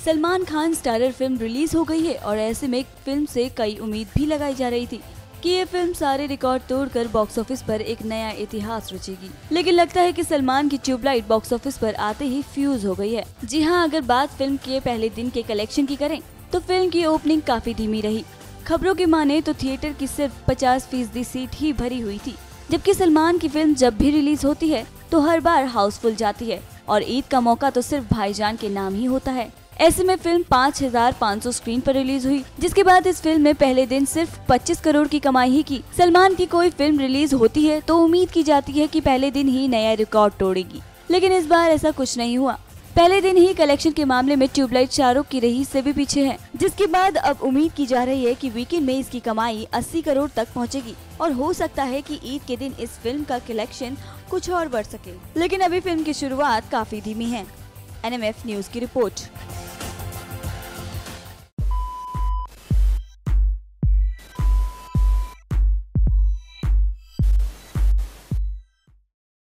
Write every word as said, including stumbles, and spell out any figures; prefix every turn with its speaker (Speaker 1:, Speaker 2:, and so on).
Speaker 1: Salman Khan starrer film release हो गई है और ऐसे में फिल्म से कई उम्मीद भी लगाई जा रही थी कि ये फिल्म सारे रिकॉर्ड तोड़कर बॉक्स ऑफिस पर एक नया इतिहास रचेगी। लेकिन लगता है कि सलमान की ट्यूबलाइट बॉक्स ऑफिस पर आते ही फ्यूज हो गई है। जी हाँ, अगर बात फिल्म के पहले दिन के कलेक्शन की करें तो फिल्म की ओपनिंग काफी धीमी रही। खबरों की माने तो थिएटर की सिर्फ पचास फीसदी सीट ही भरी हुई थी, जबकि सलमान की फिल्म जब भी रिलीज होती है तो हर बार हाउसफुल जाती है और ईद का मौका तो सिर्फ भाईजान के नाम ही होता है। ऐसे में फिल्म पाँच हज़ार पाँच सौ स्क्रीन पर रिलीज हुई, जिसके बाद इस फिल्म ने पहले दिन सिर्फ पच्चीस करोड़ की कमाई ही की। सलमान की कोई फिल्म रिलीज होती है तो उम्मीद की जाती है कि पहले दिन ही नया रिकॉर्ड तोड़ेगी, लेकिन इस बार ऐसा कुछ नहीं हुआ। पहले दिन ही कलेक्शन के मामले में ट्यूबलाइट शाहरुख की रही से भी पीछे है, जिसके बाद अब उम्मीद की जा रही है कि वीकेंड में इसकी कमाई अस्सी करोड़ तक पहुंचेगी और हो सकता है कि ईद के दिन इस फिल्म का कलेक्शन कुछ और बढ़ सके। लेकिन अभी फिल्म की शुरुआत काफी धीमी है। एन एम एफ न्यूज की रिपोर्ट।